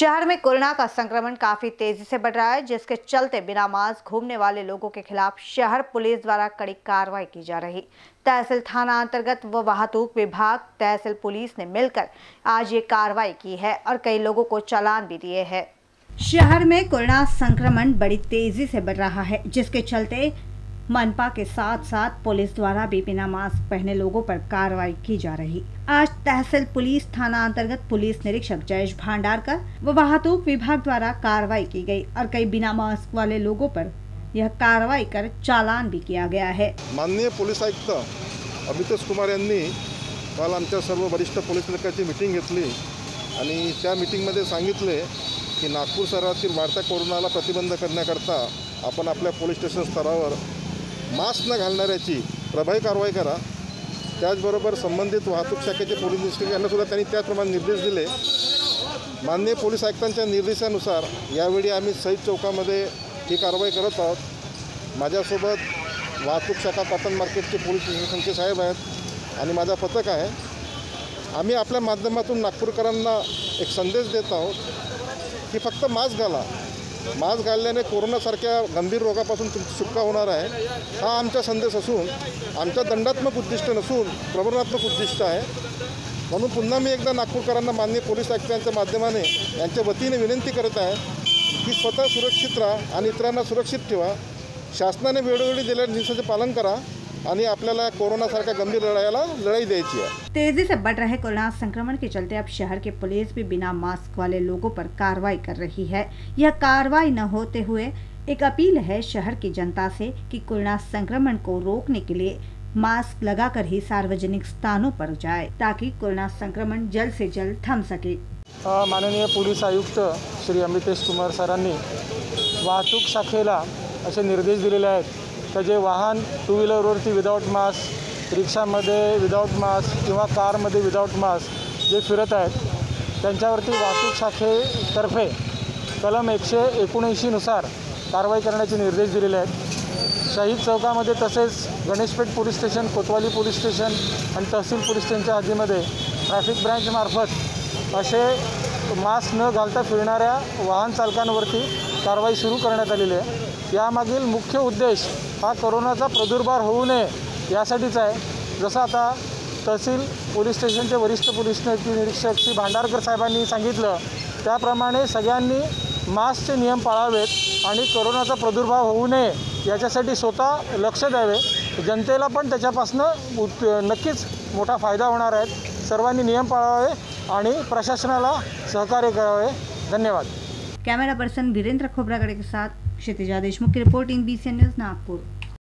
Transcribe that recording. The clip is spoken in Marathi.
शहर में कोरोना का संक्रमण काफी तेजी से बढ़ रहा है, जिसके चलते बिना मास्क घूमने वाले लोगों के खिलाफ शहर पुलिस द्वारा कड़ी कार्रवाई की जा रही। तहसील थाना अंतर्गत व वाहतूक विभाग तहसील पुलिस ने मिलकर आज ये कार्रवाई की है और कई लोगों को चालान भी दिए हैं। शहर में कोरोना संक्रमण बड़ी तेजी से बढ़ रहा है, जिसके चलते मनपा के साथ साथ पुलिस द्वारा भी बिना मास्क पहने लोगों पर कार्रवाई की जा रही। आज तहसील पुलिस थाना अंतर्गत पुलिस निरीक्षक जयेश भांडारकर व वाहतूक विभाग द्वारा कार्रवाई की गई और कई बिना मास्क वाले लोगों पर यह कार्रवाई कर चालान भी किया गया है। माननीय पोलीस आयुक्त अमितेश कुमार यांनी काल आमच्या सर्व वरिष्ठ पोलीस अधिकाऱ्यांची मीटिंग घेतली आणि त्या मीटिंगमध्ये सांगितले की नागपूर शहरातील वाढत्या कोरोनाला प्रतिबंध करण्याकरता आपण आपल्या पोलीस स्टेशन स्तरावर मास्क न घालणाऱ्याची प्रभावी कारवाई करा। त्याचबरोबर संबंधित वाहतूक शाखेचे पोलीस निरीक्षक यांना सुद्धा त्यांनी त्याचप्रमाणे निर्देश दिले। माननीय पोलीस आयुक्तांच्या निर्देशानुसार यावेळी आम्ही शहीद चौकामध्ये ही कारवाई करत आहोत। माझ्यासोबत वाहतूक शाखा कॉटन मार्केटचे पोलीस निरीक्षक साहेब आहेत आणि माझा पथक आहे। आम्ही आपल्या माध्यमातून नागपूरकरांना एक संदेश देत आहोत की फक्त मास्क घाला। मास्क घालल्याने कोरोनासारख्या गंभीर रोगापासून तुमची सुटका होणार आहे, हा आमचा संदेश असून आमचा दंडात्मक उद्दिष्ट नसून प्रवर्तनात्मक उद्दिष्ट आहे। म्हणून पुन्हा मी एकदा नागपूरकरांना माननीय पोलीस आयुक्तांच्या माध्यमाने यांच्या वतीने विनंती करत आहे की स्वतः सुरक्षित राहा आणि इतरांना सुरक्षित ठेवा। शासनाने वेळोवेळी दिलेल्या निर्देशांचे पालन करा आणि आपल्याला कोरोना सारख्या गंभीर लढाईला लढाई द्यायची है। तेजी से बढ़ रहे कोरोना संक्रमण के चलते अब शहर के पुलिस भी बिना मास्क वाले लोगों पर कार्रवाई कर रही है। यह कार्रवाई न होते हुए एक अपील है शहर की जनता से कि कोरोना संक्रमण को रोकने के लिए मास्क लगाकर ही सार्वजनिक स्थानों पर जाए, ताकि कोरोना संक्रमण जल्द से जल्द थम सके। माननीय पोलीस आयुक्त श्री अमितेश कुमार सरांनी वाहतूक शाखेला असे निर्देश दिलेले आहेत की जे वाहन टू व्हीलरवरती विदाउट मास्क, रिक्षामध्ये विदाउट मास्क किंवा कारमध्ये विदाउट मास्क जे फिरत आहेत त्यांच्यावरती वाहतूक शाखेतर्फे कलम 179 नुसार कारवाई करण्याचे निर्देश दिलेले आहेत। शहीद चौकामध्ये तसेच Ganeshpeth police station, Kotwali police station आणि तहसील पोलीस स्टेशनच्या हद्दीमध्ये ट्रॅफिक ब्रँचमार्फत असे मास्क न घालता फिरणाऱ्या वाहन चालकांवरती कारवाई सुरू करण्यात आलेली आहे। यामागील मुख्य उद्देश हा कोरोनाचा प्रादुर्भाव होऊ नये यासाठीच आहे। जसं आता तहसील पोलीस स्टेशनचे वरिष्ठ पोलीस निरीक्षक श्री भांडारकर साहेबांनी सांगितलं त्याप्रमाणे सगळ्यांनी मास्कचे नियम पाळावेत आणि कोरोनाचा प्रादुर्भाव होऊ नये याच्यासाठी स्वतः लक्ष द्यावे। जनतेला पण त्याच्यापासून नक्कीच मोठा फायदा होणार आहे। सर्वांनी नियम पाळावे आणि प्रशासनाला सहकार्य करावे। धन्यवाद। कैमरा पर्सन वीरेंद्र खोबरागड़े के साथ क्षितिजा देशमुख की रिपोर्टिंग BCN न्यूज़ नागपुर।